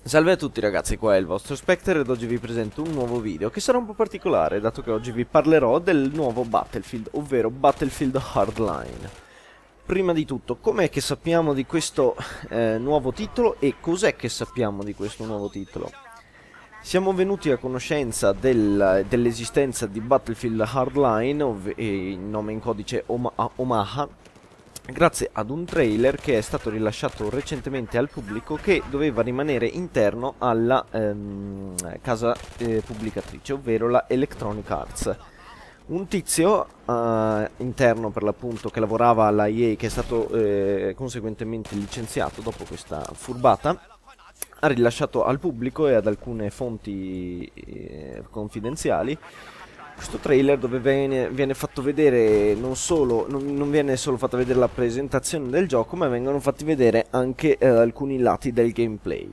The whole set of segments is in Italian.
Salve a tutti ragazzi, qua è il vostro Spectre ed oggi vi presento un nuovo video che sarà un po' particolare, dato che oggi vi parlerò del nuovo Battlefield, ovvero Battlefield Hardline. Prima di tutto, com'è che sappiamo di questo nuovo titolo e cos'è che sappiamo di questo nuovo titolo? Siamo venuti a conoscenza dell'esistenza di Battlefield Hardline, il nome in codice Omaha, grazie ad un trailer che è stato rilasciato recentemente al pubblico, che doveva rimanere interno alla casa pubblicatrice, ovvero la Electronic Arts. Un tizio interno, per l'appunto, che lavorava alla EA, che è stato conseguentemente licenziato dopo questa furbata, ha rilasciato al pubblico e ad alcune fonti confidenziali questo trailer, dove viene fatto vedere non viene solo fatta vedere la presentazione del gioco, ma vengono fatti vedere anche alcuni lati del gameplay.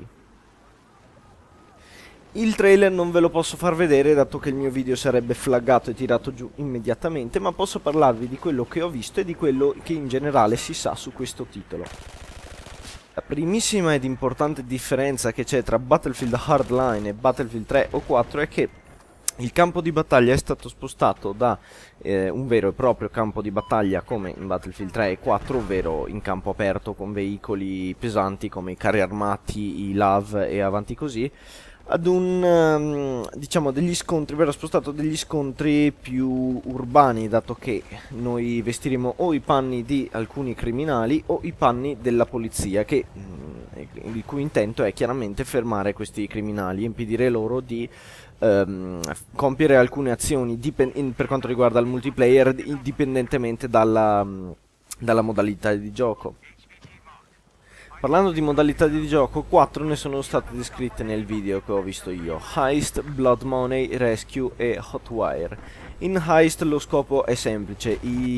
Il trailer non ve lo posso far vedere, dato che il mio video sarebbe flaggato e tirato giù immediatamente, ma posso parlarvi di quello che ho visto e di quello che in generale si sa su questo titolo. La primissima ed importante differenza che c'è tra Battlefield Hardline e Battlefield 3 o 4 è che il campo di battaglia è stato spostato da un vero e proprio campo di battaglia come in Battlefield 3 e 4, ovvero in campo aperto con veicoli pesanti come i carri armati, i LAV e avanti così, ad un diciamo degli scontri, verrà spostato degli scontri più urbani, dato che noi vestiremo o i panni di alcuni criminali o i panni della polizia, che il cui intento è chiaramente fermare questi criminali e impedire loro di compiere alcune azioni per quanto riguarda il multiplayer, indipendentemente dalla modalità di gioco. Parlando di modalità di gioco, 4 ne sono state descritte nel video che ho visto io: Heist, Blood Money, Rescue e Hotwire. In Heist lo scopo è semplice,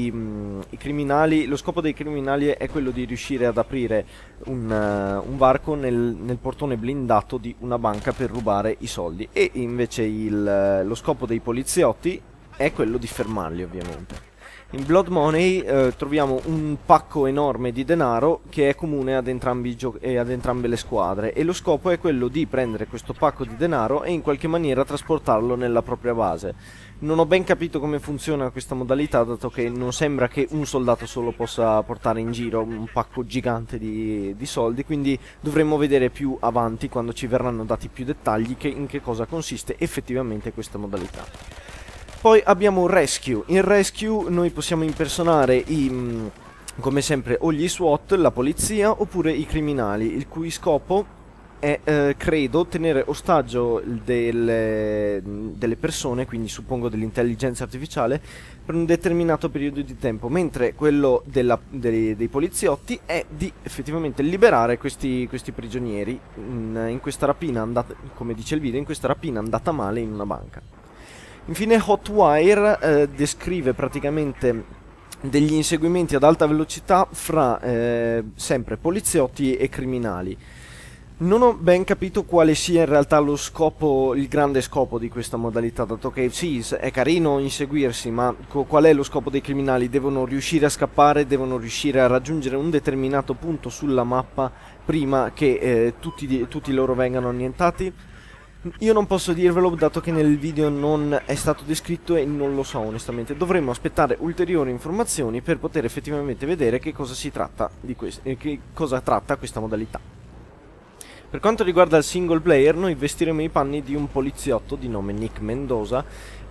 lo scopo dei criminali è quello di riuscire ad aprire un varco nel portone blindato di una banca per rubare i soldi, e invece lo scopo dei poliziotti è quello di fermarli, ovviamente. In Blood Money troviamo un pacco enorme di denaro che è comune ad entrambe le squadre, e lo scopo è quello di prendere questo pacco di denaro e in qualche maniera trasportarlo nella propria base. Non ho ben capito come funziona questa modalità, dato che non sembra che un soldato solo possa portare in giro un pacco gigante di soldi, quindi dovremo vedere più avanti, quando ci verranno dati più dettagli, in che cosa consiste effettivamente questa modalità. Poi abbiamo Rescue. In Rescue noi possiamo impersonare come sempre o gli SWAT, la polizia, oppure i criminali, il cui scopo è, credo, tenere ostaggio delle persone, quindi suppongo dell'intelligenza artificiale, per un determinato periodo di tempo, mentre quello dei poliziotti è di effettivamente liberare questi prigionieri in questa rapina come dice il video, in questa rapina andata male in una banca. Infine Hotwire descrive praticamente degli inseguimenti ad alta velocità fra sempre poliziotti e criminali. Non ho ben capito quale sia in realtà il grande scopo di questa modalità, dato che sì, è carino inseguirsi, ma qual è lo scopo dei criminali? Devono riuscire a scappare, devono riuscire a raggiungere un determinato punto sulla mappa prima che tutti loro vengano annientati? Io non posso dirvelo, dato che nel video non è stato descritto e non lo so onestamente. Dovremmo aspettare ulteriori informazioni per poter effettivamente vedere che cosa che cosa tratta questa modalità. Per quanto riguarda il single player, noi vestiremo i panni di un poliziotto di nome Nick Mendoza,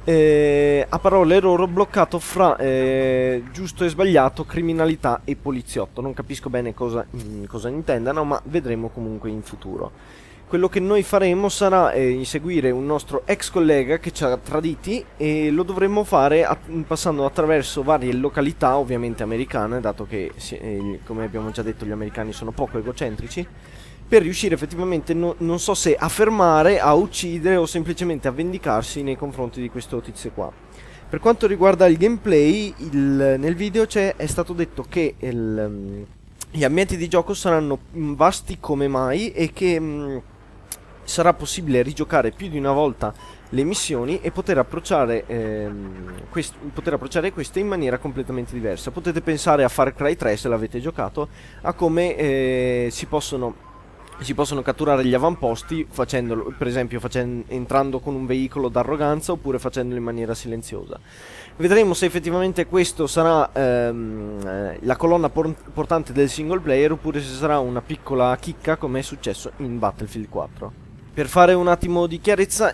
a parole loro bloccato fra giusto e sbagliato, criminalità e poliziotto. Non capisco bene cosa intendano, ma vedremo comunque in futuro. Quello che noi faremo sarà inseguire un nostro ex collega che ci ha traditi, e lo dovremmo fare passando attraverso varie località, ovviamente americane, dato che come abbiamo già detto gli americani sono poco egocentrici, per riuscire effettivamente, non so se a fermare, a uccidere o semplicemente a vendicarsi nei confronti di questo tizio qua. Per quanto riguarda il gameplay, nel video è stato detto che gli ambienti di gioco saranno vasti come mai, e che sarà possibile rigiocare più di una volta le missioni e poter approcciare queste in maniera completamente diversa. Potete pensare a Far Cry 3, se l'avete giocato, a come si possono Si possono catturare gli avamposti facendolo, per esempio entrando con un veicolo d'arroganza oppure facendolo in maniera silenziosa. Vedremo se effettivamente questo sarà la colonna portante del single player oppure se sarà una piccola chicca come è successo in Battlefield 4. Per fare un attimo di chiarezza,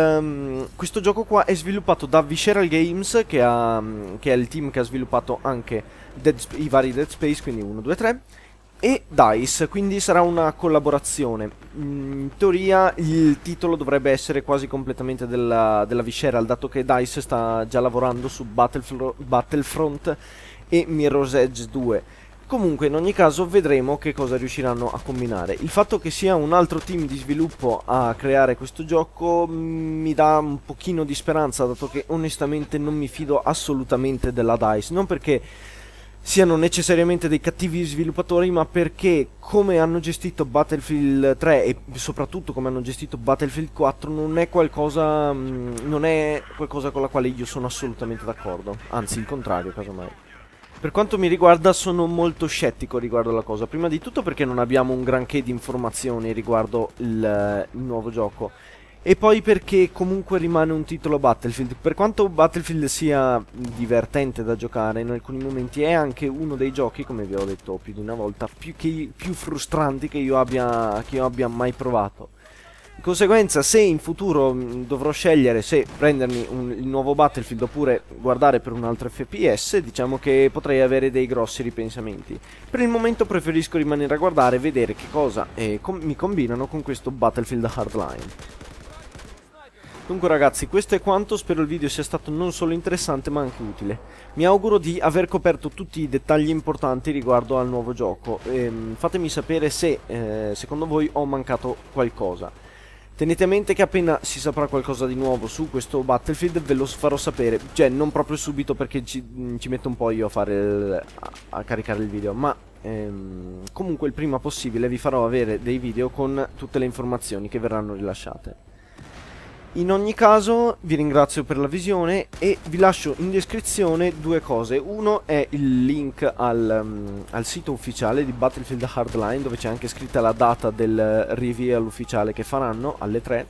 questo gioco qua è sviluppato da Visceral Games, che è il team che ha sviluppato anche i vari Dead Space, quindi 1, 2, 3, e DICE, quindi sarà una collaborazione. In teoria il titolo dovrebbe essere quasi completamente della Visceral, dato che DICE sta già lavorando su Battlefront e Mirror's Edge 2. Comunque in ogni caso vedremo che cosa riusciranno a combinare. Il fatto che sia un altro team di sviluppo a creare questo gioco mi dà un pochino di speranza, dato che onestamente non mi fido assolutamente della DICE, non perché siano necessariamente dei cattivi sviluppatori, ma perché come hanno gestito Battlefield 3 e soprattutto come hanno gestito Battlefield 4 non è qualcosa con la quale io sono assolutamente d'accordo, anzi il contrario casomai. Per quanto mi riguarda sono molto scettico riguardo alla cosa, prima di tutto perché non abbiamo un granché di informazioni riguardo il nuovo gioco, e poi perché comunque rimane un titolo Battlefield. Per quanto Battlefield sia divertente da giocare in alcuni momenti, è anche uno dei giochi, come vi ho detto più di una volta, più frustranti che io abbia mai provato. Di conseguenza, se in futuro dovrò scegliere se prendermi il nuovo Battlefield oppure guardare per un altro FPS, diciamo che potrei avere dei grossi ripensamenti. Per il momento preferisco rimanere a guardare e vedere che cosa mi combinano con questo Battlefield Hardline. Dunque ragazzi, questo è quanto, spero il video sia stato non solo interessante ma anche utile. Mi auguro di aver coperto tutti i dettagli importanti riguardo al nuovo gioco. Fatemi sapere se secondo voi ho mancato qualcosa. Tenete a mente che appena si saprà qualcosa di nuovo su questo Battlefield ve lo farò sapere, cioè non proprio subito perché ci metto un po' io a caricare il video, ma comunque il prima possibile vi farò avere dei video con tutte le informazioni che verranno rilasciate. In ogni caso vi ringrazio per la visione e vi lascio in descrizione due cose. Uno è il link al sito ufficiale di Battlefield Hardline, dove c'è anche scritta la data del reveal ufficiale che faranno alle 3,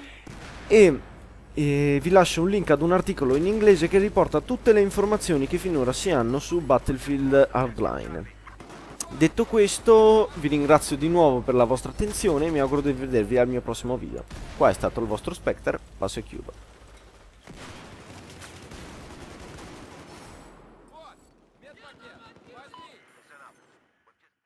e vi lascio un link ad un articolo in inglese che riporta tutte le informazioni che finora si hanno su Battlefield Hardline. Detto questo, vi ringrazio di nuovo per la vostra attenzione e mi auguro di vedervi al mio prossimo video. Qua è stato il vostro Spectre, passo e chiudo.